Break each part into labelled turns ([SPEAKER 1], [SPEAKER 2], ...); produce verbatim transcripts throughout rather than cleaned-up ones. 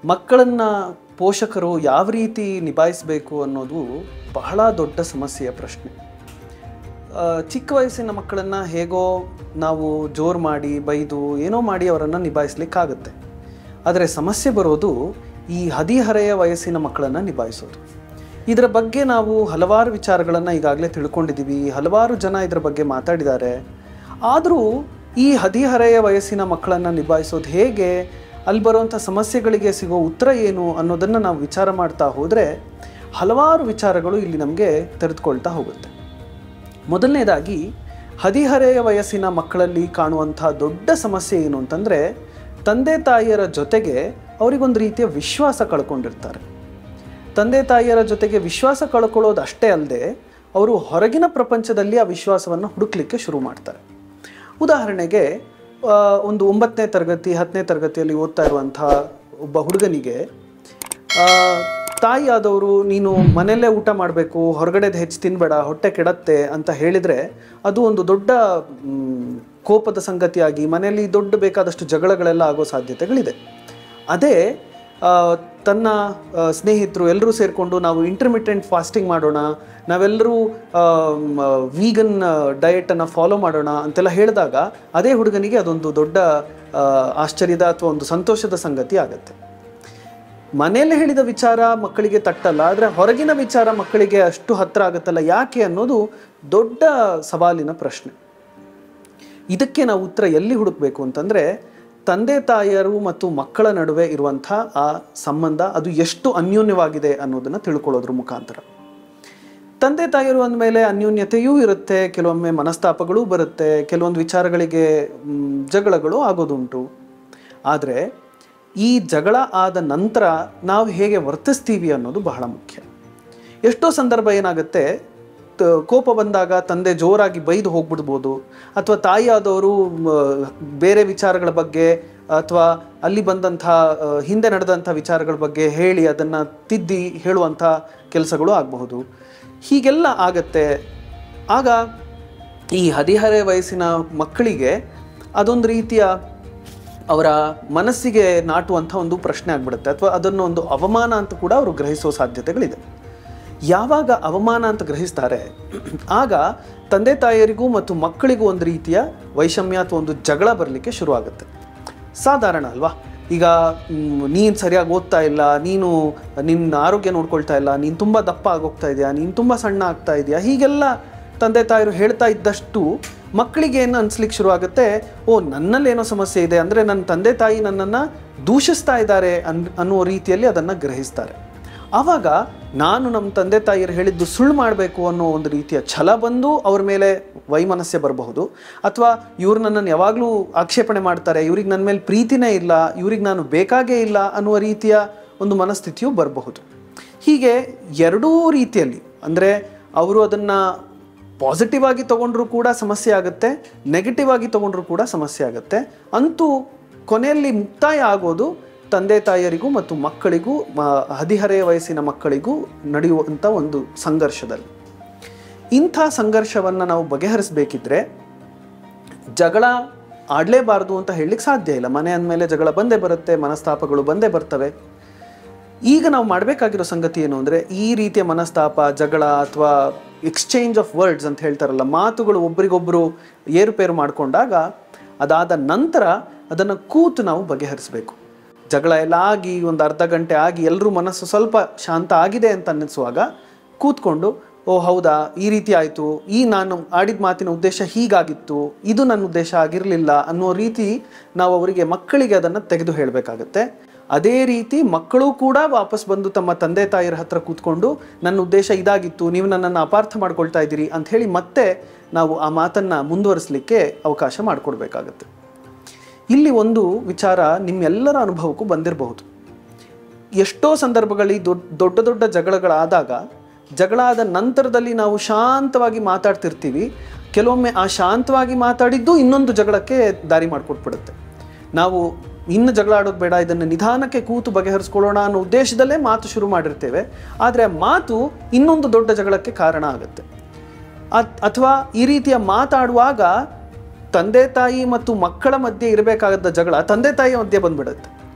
[SPEAKER 1] ಮಕ್ಕಳನ್ನು ಪೋಷಕರು ಯಾವ ರೀತಿ ನಿಭಾಯಿಸಬೇಕು ಅನ್ನೋದು ಬಹಳ ದೊಡ್ಡ ಸಮಸ್ಯೆಯ ಪ್ರಶ್ನೆ. ಚಿಕ್ಕ ವಯಸ್ಸಿನ ಮಕ್ಕಳನ್ನು ಹೇಗೋ ನಾವು ಜೋರು ಮಾಡಿ ಬೈದು ಏನೋ ಮಾಡಿ ಅವರನ್ನು ನಿಭಾಯಿಸ್ಲಿಕ್ಕಾಗುತ್ತೆ. ಆದರೆ ಸಮಸ್ಯೆ ಬರೋದು ಈ ಹದಿಹರೆಯ ವಯಸ್ಸಿನ ಮಕ್ಕಳನ್ನು ನಿಭಾಯಿಸೋದು. ಇದರ ಬಗ್ಗೆ ನಾವು ಹಲವಾರು ವಿಚಾರಗಳನ್ನು ಈಗಾಗಲೇ ತಿಳ್ಕೊಂಡಿದ್ದೀವಿ, ಹಲವಾರು ಜನ ಇದರ ಬಗ್ಗೆ ಮಾತಾಡಿದ್ದಾರೆ. ಆದರೂ ಈ ಹದಿಹರೆಯ ವಯಸ್ಸಿನ ಮಕ್ಕಳನ್ನು ನಿಭಾಯಿಸೋದು ಹೇಗೆ, ಅಲ್ಲಿ ಬರುವಂಥ ಸಮಸ್ಯೆಗಳಿಗೆ ಸಿಗೋ ಉತ್ತರ ಏನು ಅನ್ನೋದನ್ನು ನಾವು ವಿಚಾರ ಮಾಡ್ತಾ ಹೋದರೆ ಹಲವಾರು ವಿಚಾರಗಳು ಇಲ್ಲಿ ನಮಗೆ ತೆರೆದುಕೊಳ್ತಾ ಹೋಗುತ್ತೆ. ಮೊದಲನೇದಾಗಿ ಹದಿಹರೆಯ ವಯಸ್ಸಿನ ಮಕ್ಕಳಲ್ಲಿ ಕಾಣುವಂಥ ದೊಡ್ಡ ಸಮಸ್ಯೆ ಏನು ಅಂತಂದರೆ, ತಂದೆ ತಾಯಿಯರ ಜೊತೆಗೆ ಅವರಿಗೊಂದು ರೀತಿಯ ವಿಶ್ವಾಸ ಕಳ್ಕೊಂಡಿರ್ತಾರೆ. ತಂದೆ ತಾಯಿಯರ ಜೊತೆಗೆ ವಿಶ್ವಾಸ ಕಳ್ಕೊಳ್ಳೋದು ಅಷ್ಟೇ ಅಲ್ಲದೆ ಅವರು ಹೊರಗಿನ ಪ್ರಪಂಚದಲ್ಲಿ ಆ ವಿಶ್ವಾಸವನ್ನು ಹುಡುಕ್ಲಿಕ್ಕೆ ಶುರು ಮಾಡ್ತಾರೆ. ಉದಾಹರಣೆಗೆ ಒಂದು ಒಂಬತ್ತನೇ ತರಗತಿ ಹತ್ತನೇ ತರಗತಿಯಲ್ಲಿ ಓದ್ತಾ ಇರುವಂಥ ಒಬ್ಬ ಹುಡುಗನಿಗೆ ತಾಯಿ ಆದವರು ನೀನು ಮನೆಯಲ್ಲೇ ಊಟ ಮಾಡಬೇಕು, ಹೊರಗಡೆದು ಹೆಚ್ಚು ತಿನ್ನಬೇಡ, ಹೊಟ್ಟೆ ಕೆಡತ್ತೆ ಅಂತ ಹೇಳಿದರೆ ಅದು ಒಂದು ದೊಡ್ಡ ಕೋಪದ ಸಂಗತಿಯಾಗಿ ಮನೆಯಲ್ಲಿ ದೊಡ್ಡ ಬೇಕಾದಷ್ಟು ಜಗಳಗಳೆಲ್ಲ ಆಗೋ ಸಾಧ್ಯತೆಗಳಿದೆ. ಅದೇ ತನ್ನ ಸ್ನೇಹಿತರು ಎಲ್ಲರೂ ಸೇರಿಕೊಂಡು ನಾವು ಇಂಟರ್ಮಿಟೆಂಟ್ ಫಾಸ್ಟಿಂಗ್ ಮಾಡೋಣ, ನಾವೆಲ್ಲರೂ ವೀಗನ್ ಡಯಟನ್ನು ಫಾಲೋ ಮಾಡೋಣ ಅಂತೆಲ್ಲ ಹೇಳಿದಾಗ ಅದೇ ಹುಡುಗನಿಗೆ ಅದೊಂದು ದೊಡ್ಡ ಆಶ್ಚರ್ಯದ ಅಥವಾ ಒಂದು ಸಂತೋಷದ ಸಂಗತಿ ಆಗುತ್ತೆ. ಮನೆಯಲ್ಲಿ ಹೇಳಿದ ವಿಚಾರ ಮಕ್ಕಳಿಗೆ ತಟ್ಟಲ್ಲ, ಆದರೆ ಹೊರಗಿನ ವಿಚಾರ ಮಕ್ಕಳಿಗೆ ಅಷ್ಟು ಹತ್ತಿರ ಆಗುತ್ತಲ್ಲ, ಯಾಕೆ ಅನ್ನೋದು ದೊಡ್ಡ ಸವಾಲಿನ ಪ್ರಶ್ನೆ. ಇದಕ್ಕೆ ನಾವು ಉತ್ತರ ಎಲ್ಲಿ ಹುಡುಕಬೇಕು ಅಂತಂದರೆ, ತಂದೆ ತಾಯಿಯರು ಮತ್ತು ಮಕ್ಕಳ ನಡುವೆ ಇರುವಂಥ ಆ ಸಂಬಂಧ ಅದು ಎಷ್ಟು ಅನ್ಯೋನ್ಯವಾಗಿದೆ ಅನ್ನೋದನ್ನು ತಿಳ್ಕೊಳ್ಳೋದ್ರ ಮುಖಾಂತರ. ತಂದೆ ತಾಯಿಯರು ಅಂದಮೇಲೆ ಅನ್ಯೋನ್ಯತೆಯೂ ಇರುತ್ತೆ, ಕೆಲವೊಮ್ಮೆ ಮನಸ್ತಾಪಗಳೂ ಬರುತ್ತೆ, ಕೆಲವೊಂದು ವಿಚಾರಗಳಿಗೆ ಜಗಳಗಳು ಆಗೋದುಂಟು. ಆದರೆ ಈ ಜಗಳ ಆದ ನಂತರ ನಾವು ಹೇಗೆ ವರ್ತಿಸ್ತೀವಿ ಅನ್ನೋದು ಬಹಳ ಮುಖ್ಯ. ಎಷ್ಟೋ ಸಂದರ್ಭ ಏನಾಗುತ್ತೆ, ಕೋಪ ಬಂದಾಗ ತಂದೆ ಜೋರಾಗಿ ಬೈದು ಹೋಗ್ಬಿಡ್ಬೋದು, ಅಥವಾ ತಾಯಿ ಆದವರು ಬೇರೆ ವಿಚಾರಗಳ ಬಗ್ಗೆ ಅಥವಾ ಅಲ್ಲಿ ಬಂದಂಥ ಹಿಂದೆ ನಡೆದಂಥ ವಿಚಾರಗಳ ಬಗ್ಗೆ ಹೇಳಿ ಅದನ್ನು ತಿದ್ದಿ ಹೇಳುವಂಥ ಕೆಲಸಗಳು ಆಗಬಹುದು. ಹೀಗೆಲ್ಲ ಆಗತ್ತೆ. ಆಗ ಈ ಹದಿಹರೆಯ ವಯಸ್ಸಿನ ಮಕ್ಕಳಿಗೆ ಅದೊಂದು ರೀತಿಯ ಅವರ ಮನಸ್ಸಿಗೆ ನಾಟುವಂಥ ಒಂದು ಪ್ರಶ್ನೆ ಆಗಿಬಿಡುತ್ತೆ, ಅಥವಾ ಅದನ್ನು ಒಂದು ಅವಮಾನ ಅಂತ ಕೂಡ ಅವರು ಗ್ರಹಿಸೋ ಸಾಧ್ಯತೆಗಳಿದೆ. ಯಾವಾಗ ಅವಮಾನ ಅಂತ ಗ್ರಹಿಸ್ತಾರೆ ಆಗ ತಂದೆ ತಾಯಿಯರಿಗೂ ಮತ್ತು ಮಕ್ಕಳಿಗೂ ಒಂದು ರೀತಿಯ ವೈಷಮ್ಯ ಅಥವಾ ಒಂದು ಜಗಳ ಬರಲಿಕ್ಕೆ ಶುರುವಾಗುತ್ತೆ. ಸಾಧಾರಣ ಅಲ್ವಾ? ಈಗ ನೀನು ಸರಿಯಾಗಿ ಓದ್ತಾ ಇಲ್ಲ, ನೀನು ನಿನ್ನ ಆರೋಗ್ಯ ನೋಡ್ಕೊಳ್ತಾ ಇಲ್ಲ, ನೀನು ತುಂಬ ದಪ್ಪ ಆಗೋಗ್ತಾ ಇದೆಯಾ, ನೀನು ತುಂಬ ಸಣ್ಣ ಆಗ್ತಾ ಇದೆಯಾ, ಹೀಗೆಲ್ಲ ತಂದೆ ತಾಯಿರು ಹೇಳ್ತಾ ಇದ್ದಷ್ಟು ಮಕ್ಕಳಿಗೆ ಏನು ಅನಿಸ್ಲಿಕ್ಕೆ ಶುರುವಾಗುತ್ತೆ, ಓ ನನ್ನಲ್ಲೇನೋ ಸಮಸ್ಯೆ ಇದೆ, ಅಂದರೆ ನನ್ನ ತಂದೆ ತಾಯಿ ನನ್ನನ್ನು ದೂಷಿಸ್ತಾ ಇದ್ದಾರೆ ಅನ್ ಅನ್ನುವ ರೀತಿಯಲ್ಲಿ ಅದನ್ನು ಗ್ರಹಿಸ್ತಾರೆ. ಆವಾಗ ನಾನು ನಮ್ಮ ತಂದೆ ತಾಯಿಯರು ಹೇಳಿದ್ದು ಸುಳ್ಳು ಮಾಡಬೇಕು ಅನ್ನೋ ಒಂದು ರೀತಿಯ ಛಲ ಬಂದು ಅವ್ರ ಮೇಲೆ ವೈಮನಸ್ಯ ಬರಬಹುದು. ಅಥವಾ ಇವ್ರು ನನ್ನನ್ನು ಯಾವಾಗಲೂ ಆಕ್ಷೇಪಣೆ ಮಾಡ್ತಾರೆ, ಇವ್ರಿಗೆ ನನ್ನ ಮೇಲೆ ಪ್ರೀತಿನೇ ಇಲ್ಲ, ಇವ್ರಿಗೆ ನಾನು ಬೇಕಾಗೇ ಇಲ್ಲ ಅನ್ನುವ ರೀತಿಯ ಒಂದು ಮನಸ್ಥಿತಿಯು ಬರಬಹುದು. ಹೀಗೆ ಎರಡೂ ರೀತಿಯಲ್ಲಿ, ಅಂದರೆ ಅವರು ಅದನ್ನು ಪಾಸಿಟಿವ್ ಆಗಿ ತೊಗೊಂಡ್ರೂ ಕೂಡ ಸಮಸ್ಯೆ ಆಗುತ್ತೆ, ನೆಗೆಟಿವ್ ಆಗಿ ತೊಗೊಂಡ್ರೂ ಕೂಡ ಸಮಸ್ಯೆ ಆಗುತ್ತೆ. ಅಂತೂ ಕೊನೆಯಲ್ಲಿ ಮುಕ್ತಾಯ ಆಗೋದು ತಂದೆ ತಾಯಿಯರಿಗೂ ಮತ್ತು ಮಕ್ಕಳಿಗೂ, ಹದಿಹರೆಯ ವಯಸ್ಸಿನ ಮಕ್ಕಳಿಗೂ ನಡೆಯುವಂಥ ಒಂದು ಸಂಘರ್ಷದಲ್ಲಿ. ಇಂಥ ಸಂಘರ್ಷವನ್ನು ನಾವು ಬಗೆಹರಿಸಬೇಕಿದ್ರೆ ಜಗಳ ಆಡಲೇಬಾರ್ದು ಅಂತ ಹೇಳಲಿಕ್ಕೆ ಸಾಧ್ಯ ಇಲ್ಲ. ಮನೆ ಅಂದಮೇಲೆ ಜಗಳ ಬಂದೇ ಬರುತ್ತೆ, ಮನಸ್ತಾಪಗಳು ಬಂದೇ ಬರ್ತವೆ. ಈಗ ನಾವು ಮಾಡಬೇಕಾಗಿರೋ ಸಂಗತಿ ಏನು ಅಂದರೆ, ಈ ರೀತಿಯ ಮನಸ್ತಾಪ, ಜಗಳ ಅಥವಾ ಎಕ್ಸ್ಚೇಂಜ್ ಆಫ್ ವರ್ಡ್ಸ್ ಅಂತ ಹೇಳ್ತಾರಲ್ಲ, ಮಾತುಗಳು ಒಬ್ರಿಗೊಬ್ಬರು ಏರುಪೇರು ಮಾಡಿಕೊಂಡಾಗ ಅದಾದ ನಂತರ ಅದನ್ನು ಕೂತು ನಾವು ಬಗೆಹರಿಸಬೇಕು. ಜಗಳ ಎಲ್ಲ ಆಗಿ ಒಂದು ಅರ್ಧ ಗಂಟೆ ಆಗಿ ಎಲ್ಲರೂ ಮನಸ್ಸು ಸ್ವಲ್ಪ ಶಾಂತ ಆಗಿದೆ ಅಂತ ಅನ್ನಿಸುವಾಗ ಕೂತ್ಕೊಂಡು, ಓ ಹೌದಾ ಈ ರೀತಿ ಆಯಿತು, ಈ ನಾನು ಆಡಿದ ಮಾತಿನ ಉದ್ದೇಶ ಹೀಗಾಗಿತ್ತು, ಇದು ನನ್ನ ಉದ್ದೇಶ ಆಗಿರಲಿಲ್ಲ ಅನ್ನೋ ರೀತಿ ನಾವು ಅವರಿಗೆ, ಮಕ್ಕಳಿಗೆ ಅದನ್ನು ತೆಗೆದು ಹೇಳಬೇಕಾಗತ್ತೆ. ಅದೇ ರೀತಿ ಮಕ್ಕಳು ಕೂಡ ವಾಪಸ್ ಬಂದು ತಮ್ಮ ತಂದೆ ತಾಯಿಯರ ಹತ್ರ ಕೂತ್ಕೊಂಡು, ನನ್ನ ಉದ್ದೇಶ ಇದಾಗಿತ್ತು, ನೀವು ನನ್ನನ್ನು ಅಪಾರ್ಥ ಮಾಡ್ಕೊಳ್ತಾ ಇದ್ದೀರಿ ಅಂಥೇಳಿ ಮತ್ತೆ ನಾವು ಆ ಮಾತನ್ನು ಮುಂದುವರಿಸಲಿಕ್ಕೆ ಅವಕಾಶ ಮಾಡಿಕೊಡ್ಬೇಕಾಗತ್ತೆ. ಇಲ್ಲಿ ಒಂದು ವಿಚಾರ ನಿಮ್ಮೆಲ್ಲರ ಅನುಭವಕ್ಕೂ ಬಂದಿರಬಹುದು. ಎಷ್ಟೋ ಸಂದರ್ಭಗಳಲ್ಲಿ ದೊಡ್ಡ ದೊಡ್ಡ ದೊಡ್ಡ ಜಗಳಗಳಾದಾಗ, ಜಗಳ ಆದ ನಂತರದಲ್ಲಿ ನಾವು ಶಾಂತವಾಗಿ ಮಾತಾಡ್ತಿರ್ತೀವಿ. ಕೆಲವೊಮ್ಮೆ ಆ ಶಾಂತವಾಗಿ ಮಾತಾಡಿದ್ದು ಇನ್ನೊಂದು ಜಗಳಕ್ಕೆ ದಾರಿ ಮಾಡಿಕೊಟ್ಬಿಡುತ್ತೆ. ನಾವು ಇನ್ನು ಜಗಳ ಆಡೋದು ಬೇಡ, ಇದನ್ನು ನಿಧಾನಕ್ಕೆ ಕೂತು ಬಗೆಹರಿಸ್ಕೊಳ್ಳೋಣ ಅನ್ನೋ ಉದ್ದೇಶದಲ್ಲೇ ಮಾತು ಶುರು ಮಾಡಿರ್ತೇವೆ. ಆದರೆ ಆ ಮಾತು ಇನ್ನೊಂದು ದೊಡ್ಡ ಜಗಳಕ್ಕೆ ಕಾರಣ ಆಗುತ್ತೆ. ಅಥವಾ ಈ ರೀತಿಯ ಮಾತಾಡುವಾಗ ತಂದೆ ತಾಯಿ ಮತ್ತು ಮಕ್ಕಳ ಮಧ್ಯೆ ಇರಬೇಕಾದ ಜಗಳ ತಂದೆ ತಾಯಿಯ ಮಧ್ಯೆ ಬಂದ್ಬಿಡುತ್ತೆ.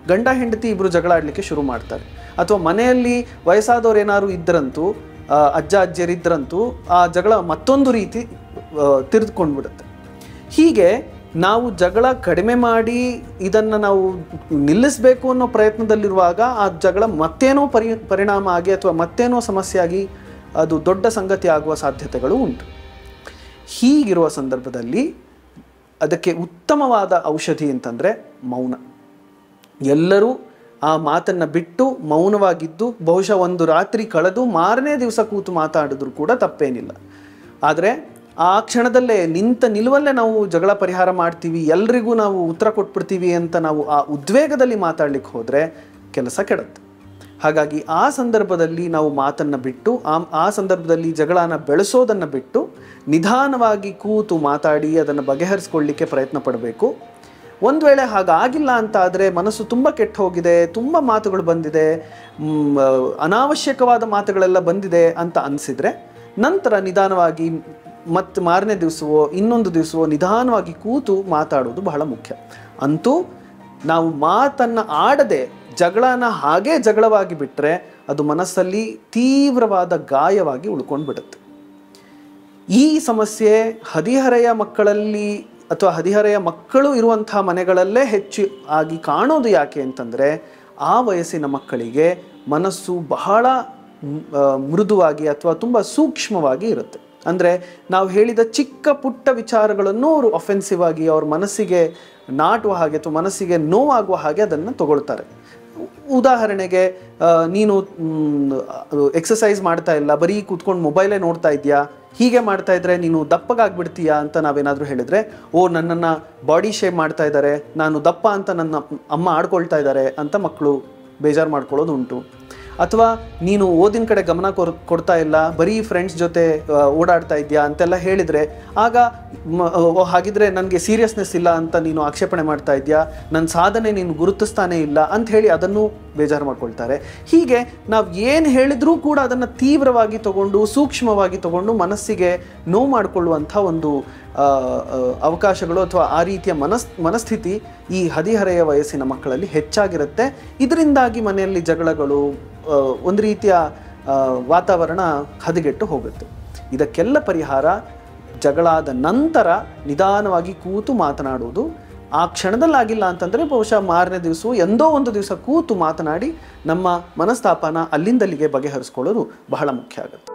[SPEAKER 1] ಗಂಡ ಹೆಂಡತಿ ಇಬ್ಬರು ಜಗಳ ಆಡಲಿಕ್ಕೆ ಶುರು ಮಾಡ್ತಾರೆ. ಅಥವಾ ಮನೆಯಲ್ಲಿ ವಯಸ್ಸಾದವ್ರು ಏನಾದ್ರು ಇದ್ದರಂತೂ, ಅಜ್ಜ ಅಜ್ಜಿಯರಿದ್ದರಂತೂ ಆ ಜಗಳ ಮತ್ತೊಂದು ರೀತಿ ತಿರ್ದುಕೊಂಡ್ಬಿಡುತ್ತೆ. ಹೀಗೆ ನಾವು ಜಗಳ ಕಡಿಮೆ ಮಾಡಿ ಇದನ್ನು ನಾವು ನಿಲ್ಲಿಸಬೇಕು ಅನ್ನೋ ಪ್ರಯತ್ನದಲ್ಲಿರುವಾಗ ಆ ಜಗಳ ಮತ್ತೇನೋ ಪರಿ ಪರಿಣಾಮ ಆಗಿ ಅಥವಾ ಮತ್ತೇನೋ ಸಮಸ್ಯೆ ಆಗಿ ಅದು ದೊಡ್ಡ ಸಂಗತಿ ಆಗುವ ಸಾಧ್ಯತೆಗಳು ಉಂಟು. ಹೀಗಿರುವ ಸಂದರ್ಭದಲ್ಲಿ ಅದಕ್ಕೆ ಉತ್ತಮವಾದ ಔಷಧಿ ಅಂತಂದರೆ ಮೌನ. ಎಲ್ಲರೂ ಆ ಮಾತನ್ನು ಬಿಟ್ಟು ಮೌನವಾಗಿದ್ದು ಬಹುಶಃ ಒಂದು ರಾತ್ರಿ ಕಳೆದು ಮಾರನೇ ದಿವಸ ಕೂತು ಮಾತಾಡಿದ್ರು ಕೂಡ ತಪ್ಪೇನಿಲ್ಲ. ಆದರೆ ಆ ಕ್ಷಣದಲ್ಲೇ ನಿಂತ ನಿಲುವಲ್ಲೇ ನಾವು ಜಗಳ ಪರಿಹಾರ ಮಾಡ್ತೀವಿ, ಎಲ್ರಿಗೂ ನಾವು ಉತ್ತರ ಕೊಟ್ಬಿಡ್ತೀವಿ ಅಂತ ನಾವು ಆ ಉದ್ವೇಗದಲ್ಲಿ ಮಾತಾಡ್ಲಿಕ್ಕೆ ಹೋದರೆ ಕೆಲಸ ಕೆಡುತ್ತೆ. ಹಾಗಾಗಿ ಆ ಸಂದರ್ಭದಲ್ಲಿ ನಾವು ಮಾತನ್ನು ಬಿಟ್ಟು ಆ ಆ ಸಂದರ್ಭದಲ್ಲಿ ಜಗಳನ ಬೆಳೆಸೋದನ್ನು ಬಿಟ್ಟು ನಿಧಾನವಾಗಿ ಕೂತು ಮಾತಾಡಿ ಅದನ್ನು ಬಗೆಹರಿಸ್ಕೊಳ್ಳಿಕ್ಕೆ ಪ್ರಯತ್ನ ಪಡಬೇಕು. ಒಂದು ವೇಳೆ ಹಾಗಾಗಿಲ್ಲ ಅಂತ ಆದರೆ, ಮನಸ್ಸು ತುಂಬ ಕೆಟ್ಟು ಹೋಗಿದೆ, ತುಂಬ ಮಾತುಗಳು ಬಂದಿದೆ, ಅನಾವಶ್ಯಕವಾದ ಮಾತುಗಳೆಲ್ಲ ಬಂದಿದೆ ಅಂತ ಅನಿಸಿದರೆ ನಂತರ ನಿಧಾನವಾಗಿ ಮತ್ತು ಮಾರನೇ ದಿವಸವೋ ಇನ್ನೊಂದು ದಿವಸವೋ ನಿಧಾನವಾಗಿ ಕೂತು ಮಾತಾಡೋದು ಬಹಳ ಮುಖ್ಯ. ಅಂತೂ ನಾವು ಮಾತನ್ನು ಆಡದೆ ಜಗಳನ ಹಾಗೇ ಜಗಳವಾಗಿ ಬಿಟ್ಟರೆ ಅದು ಮನಸ್ಸಲ್ಲಿ ತೀವ್ರವಾದ ಗಾಯವಾಗಿ ಉಳ್ಕೊಂಡು ಬಿಡುತ್ತೆ. ಈ ಸಮಸ್ಯೆ ಹದಿಹರೆಯ ಮಕ್ಕಳಲ್ಲಿ ಅಥವಾ ಹದಿಹರೆಯ ಮಕ್ಕಳು ಇರುವಂಥ ಮನೆಗಳಲ್ಲೇ ಹೆಚ್ಚು ಆಗಿ ಕಾಣೋದು ಯಾಕೆ ಅಂತಂದರೆ, ಆ ವಯಸ್ಸಿನ ಮಕ್ಕಳಿಗೆ ಮನಸ್ಸು ಬಹಳ ಮೃದುವಾಗಿ ಅಥವಾ ತುಂಬ ಸೂಕ್ಷ್ಮವಾಗಿ ಇರುತ್ತೆ. ಅಂದರೆ ನಾವು ಹೇಳಿದ ಚಿಕ್ಕ ಪುಟ್ಟ ವಿಚಾರಗಳನ್ನು ಅವರು ಅಫೆನ್ಸಿವ್ ಆಗಿ ಅವ್ರ ಮನಸ್ಸಿಗೆ ನಾಟುವ ಹಾಗೆ ಅಥವಾ ಮನಸ್ಸಿಗೆ ನೋವಾಗುವ ಹಾಗೆ ಅದನ್ನು ತಗೊಳ್ತಾರೆ. ಉದಾಹರಣೆಗೆ, ನೀನು ಎಕ್ಸಸೈಸ್ ಮಾಡ್ತಾ ಇಲ್ಲ, ಬರೀ ಕೂತ್ಕೊಂಡು ಮೊಬೈಲೇ ನೋಡ್ತಾ ಇದೆಯಾ, ಹೀಗೆ ಮಾಡ್ತಾ ಇದ್ರೆ ನೀನು ದಪ್ಪಗಾಗ್ಬಿಡ್ತೀಯಾ ಅಂತ ನಾವೇನಾದರೂ ಹೇಳಿದರೆ, ಓ ನನ್ನನ್ನು ಬಾಡಿ ಶೇಪ್ ಮಾಡ್ತಾ ಇದ್ದಾರೆ, ನಾನು ದಪ್ಪ ಅಂತ ನನ್ನ ಅಮ್ಮ ಆಡ್ಕೊಳ್ತಾ ಇದ್ದಾರೆ ಅಂತ ಮಕ್ಕಳು ಬೇಜಾರು ಮಾಡ್ಕೊಳ್ಳೋದು ಉಂಟು. ಅಥವಾ ನೀನು ಓದಿನ ಕಡೆ ಗಮನ ಕೊರ್ ಕೊಡ್ತಾ ಇಲ್ಲ, ಬರೀ ಫ್ರೆಂಡ್ಸ್ ಜೊತೆ ಓಡಾಡ್ತಾ ಇದೆಯಾ ಅಂತೆಲ್ಲ ಹೇಳಿದರೆ, ಆಗ ಹಾಗಿದ್ರೆ ನನಗೆ ಸೀರಿಯಸ್ನೆಸ್ ಇಲ್ಲ ಅಂತ ನೀನು ಆಕ್ಷೇಪಣೆ ಮಾಡ್ತಾ ಇದೆಯಾ, ನನ್ನ ಸಾಧನೆ ನೀನು ಗುರುತಿಸ್ತಾನೇ ಇಲ್ಲ ಅಂತ ಹೇಳಿ ಅದನ್ನು ಬೇಜಾರು ಮಾಡ್ಕೊಳ್ತಾರೆ. ಹೀಗೆ ನಾವು ಏನು ಹೇಳಿದ್ರೂ ಕೂಡ ಅದನ್ನು ತೀವ್ರವಾಗಿ ತಗೊಂಡು ಸೂಕ್ಷ್ಮವಾಗಿ ತಗೊಂಡು ಮನಸ್ಸಿಗೆ ನೋವು ಮಾಡಿಕೊಳ್ಳುವಂಥ ಒಂದು ಅವಕಾಶಗಳು ಅಥವಾ ಆ ರೀತಿಯ ಮನಸ್ ಮನಸ್ಥಿತಿ ಈ ಹದಿಹರೆಯ ವಯಸ್ಸಿನ ಮಕ್ಕಳಲ್ಲಿ ಹೆಚ್ಚಾಗಿರುತ್ತೆ. ಇದರಿಂದಾಗಿ ಮನೆಯಲ್ಲಿ ಜಗಳಗಳು, ಒಂದು ರೀತಿಯ ವಾತಾವರಣ ಹದಗೆಟ್ಟು ಹೋಗುತ್ತೆ. ಇದಕ್ಕೆಲ್ಲ ಪರಿಹಾರ ಜಗಳಾದ ನಂತರ ನಿಧಾನವಾಗಿ ಕೂತು ಮಾತನಾಡುವುದು. ಆ ಕ್ಷಣದಲ್ಲಾಗಿಲ್ಲ ಅಂತಂದರೆ ಬಹುಶಃ ಮಾರನೇ ದಿವಸ ಎಂದೋ ಒಂದು ದಿವಸ ಕೂತು ಮಾತನಾಡಿ ನಮ್ಮ ಮನಸ್ತಾಪನ ಅಲ್ಲಿಂದಲ್ಲಿಗೆ ಬಗೆಹರಿಸ್ಕೊಳ್ಳೋದು ಬಹಳ ಮುಖ್ಯ ಆಗುತ್ತೆ.